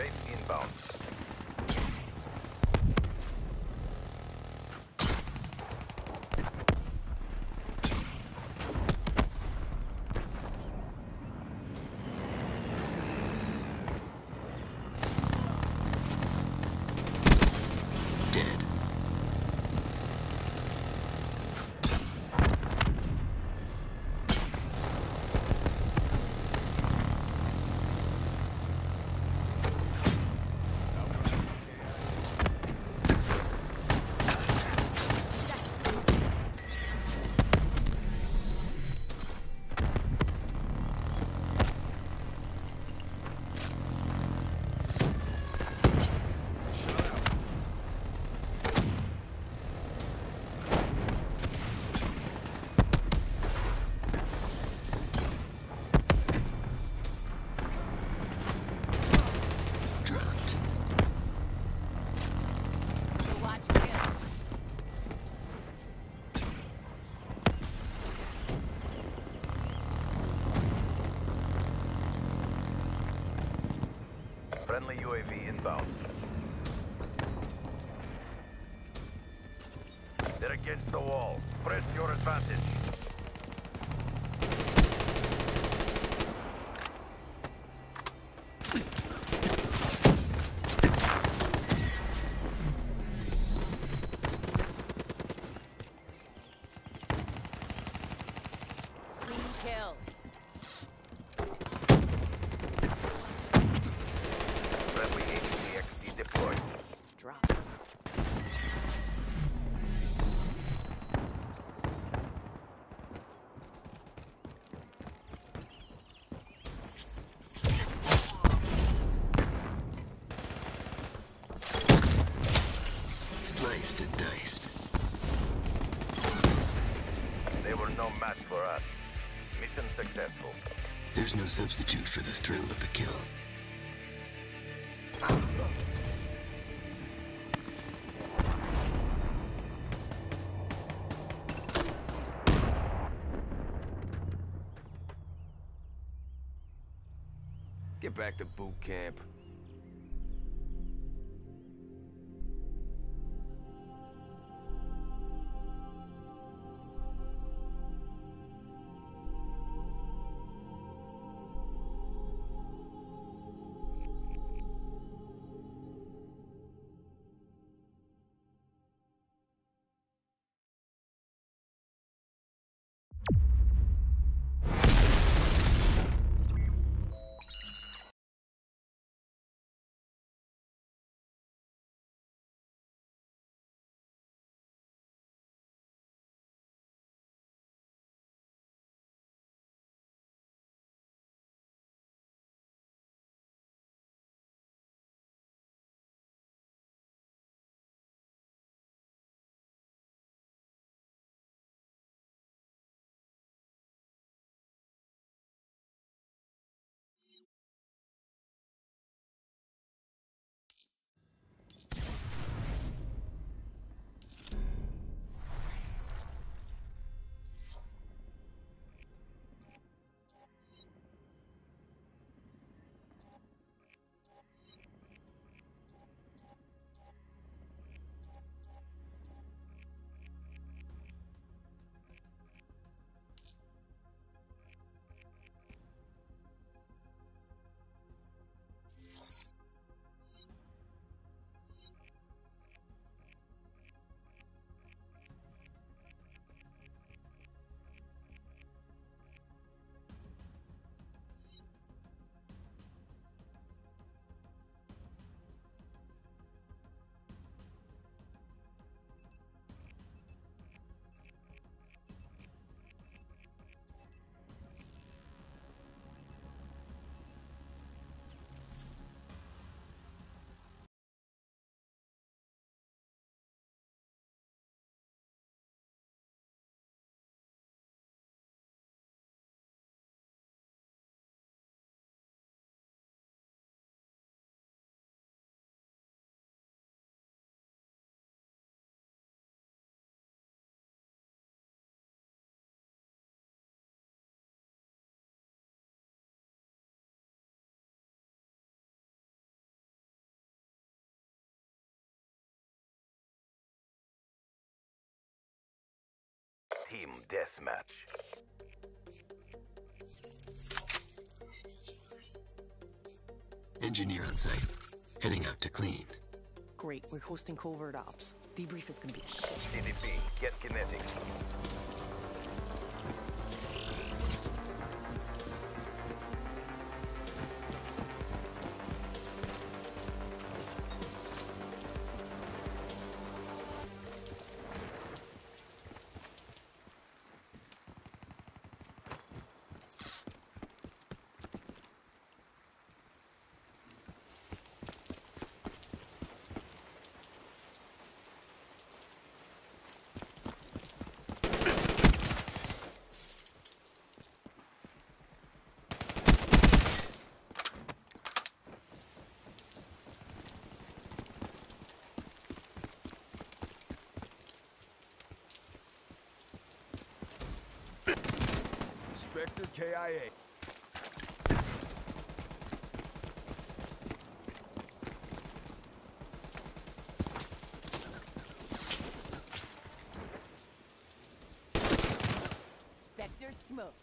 Wraith inbound. Dead. Dropped. Watch kill. Friendly UAV inbound. They're against the wall. Press your advantage. Clean kill. Friendly HCXD deployed. Drop. Sliced and diced. They were no match for us. Mission successful. There's no substitute for the thrill of the kill. Get back to boot camp. Team deathmatch. Engineer on site. Heading out to clean. Great, we're hosting covert ops. Debrief is gonna be a shit. CDP, get kinetic. Spectre KIA. Spectre smoke.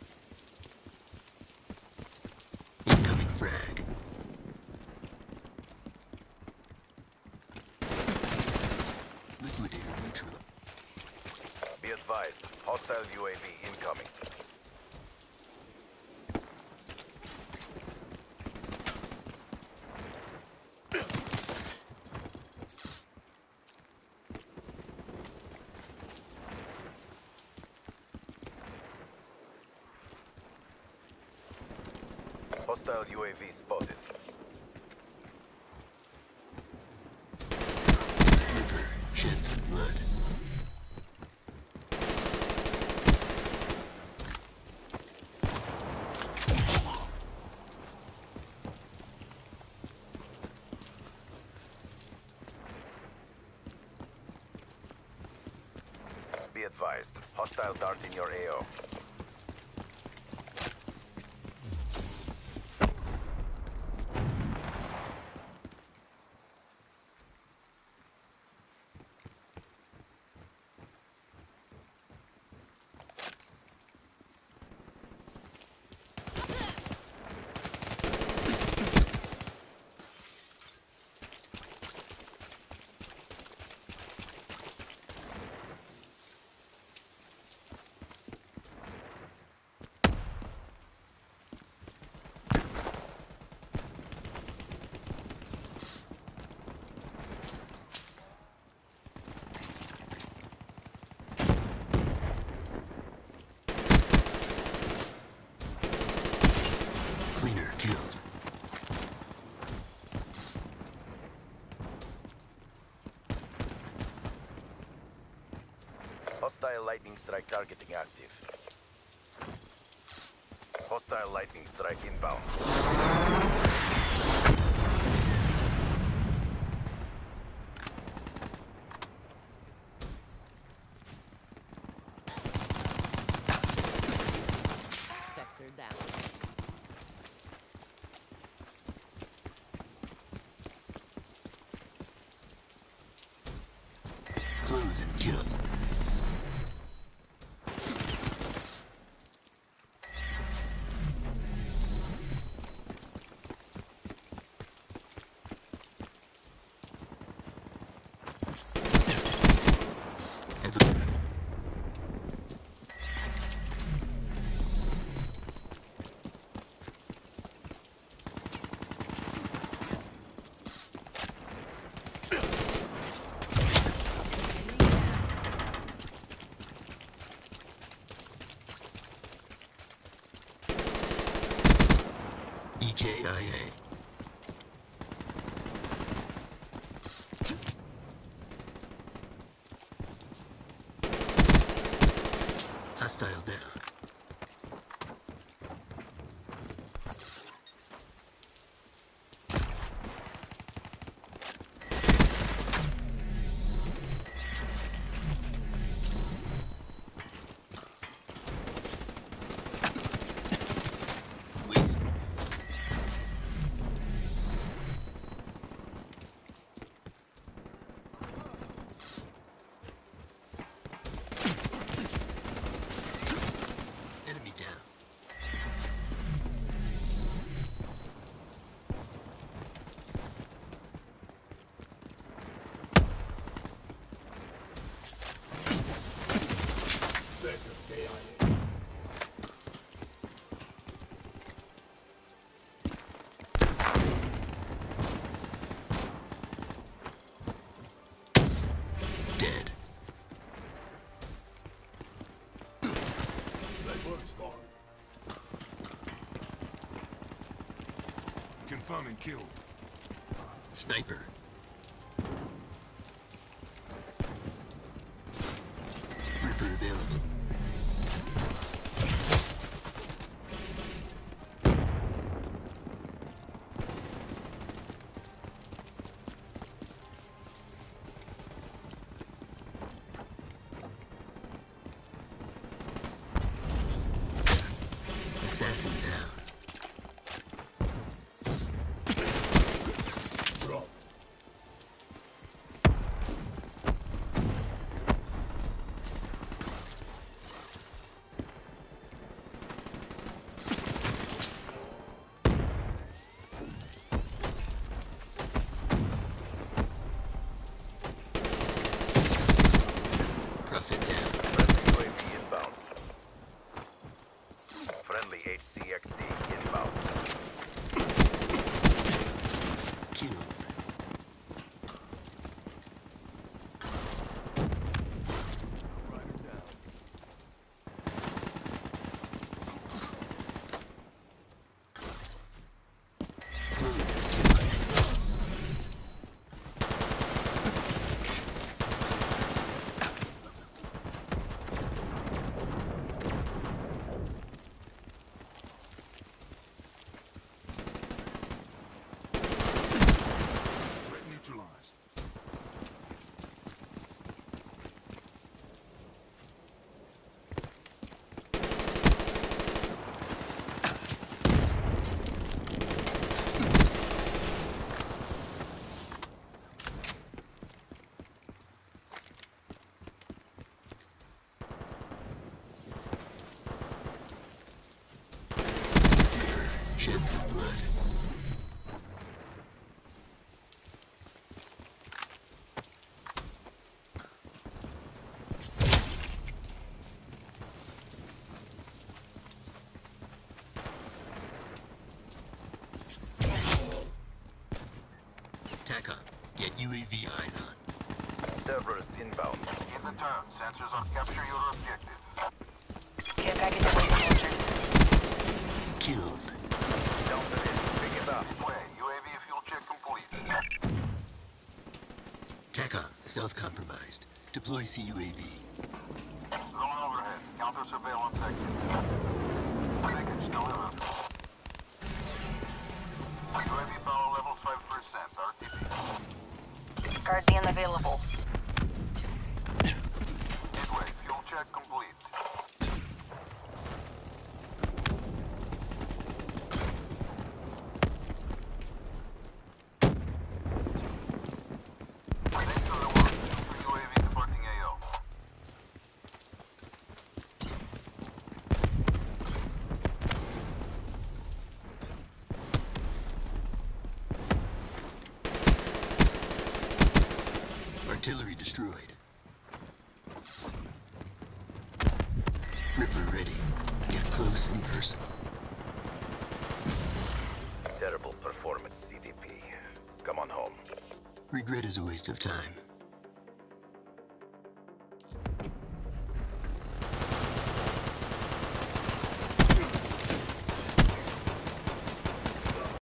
Incoming frag. Liquidator neutral. Be advised, hostile UAV incoming. Hostile UAV spotted. Ripper. Shed some blood. Be advised, hostile dart in your AO. Cleaner killed. Hostile lightning strike targeting active. Hostile lightning strike inbound. Spectre down. Close and kill. EKIA. Hostile down. Whiz. confirming kill. Sniper. Ripper available. Assassin down. Prophet down. Friendly UAV inbound. Friendly HCXD inbound. Killed. Close and killed. Threat neutralized. Shed some blood. TACOM, get UAV eyes on. Cerberus inbound. In the turn, sensors on capture your objective. Care package away from soldiers. Killed. Down to this. Pick it up. Way, UAV fuel check complete. TACOM, self-compromised. Deploy CUAV. Drone overhead. Counter surveillance active. Package delivered. UAV power levels 5%. RTB. Guardian available. Midway, fuel check complete. Thanks for the work. UAV departing AO. Artillery destroyed. Ripper ready. Get close and personal. Terrible performance, CDP. Come on home. Regret is a waste of time.